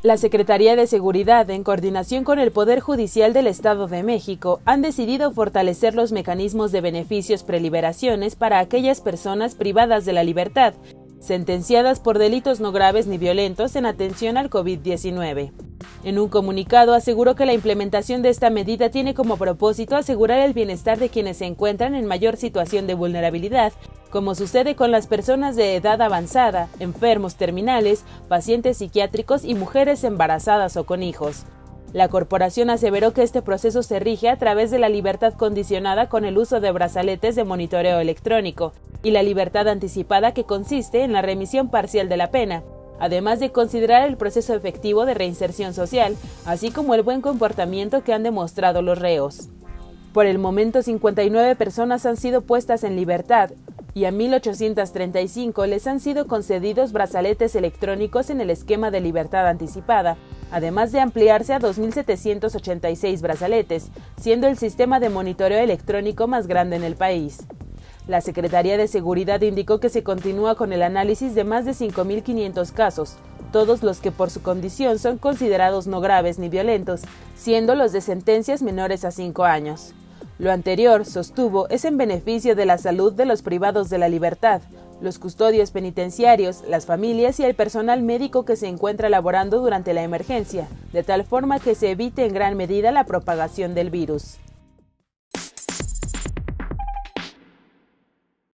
La Secretaría de Seguridad, en coordinación con el Poder Judicial del Estado de México, han decidido fortalecer los mecanismos de beneficios preliberaciones para aquellas personas privadas de la libertad, sentenciadas por delitos no graves ni violentos en atención al COVID-19. En un comunicado aseguró que la implementación de esta medida tiene como propósito asegurar el bienestar de quienes se encuentran en mayor situación de vulnerabilidad, como sucede con las personas de edad avanzada, enfermos terminales, pacientes psiquiátricos y mujeres embarazadas o con hijos. La corporación aseveró que este proceso se rige a través de la libertad condicionada con el uso de brazaletes de monitoreo electrónico y la libertad anticipada, que consiste en la remisión parcial de la pena, además de considerar el proceso efectivo de reinserción social, así como el buen comportamiento que han demostrado los reos. Por el momento, 59 personas han sido puestas en libertad y a 1,835 les han sido concedidos brazaletes electrónicos en el esquema de libertad anticipada, además de ampliarse a 2,786 brazaletes, siendo el sistema de monitoreo electrónico más grande en el país. La Secretaría de Seguridad indicó que se continúa con el análisis de más de 5,500 casos, todos los que por su condición son considerados no graves ni violentos, siendo los de sentencias menores a 5 años. Lo anterior, sostuvo, es en beneficio de la salud de los privados de la libertad, los custodios penitenciarios, las familias y el personal médico que se encuentra laborando durante la emergencia, de tal forma que se evite en gran medida la propagación del virus.